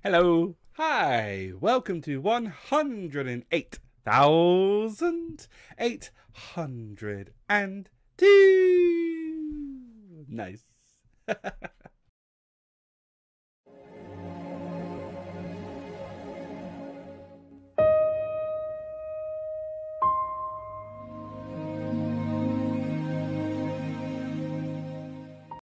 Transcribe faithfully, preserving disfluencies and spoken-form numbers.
Hello. Hi. Welcome to one hundred eight thousand eight hundred two. Nice.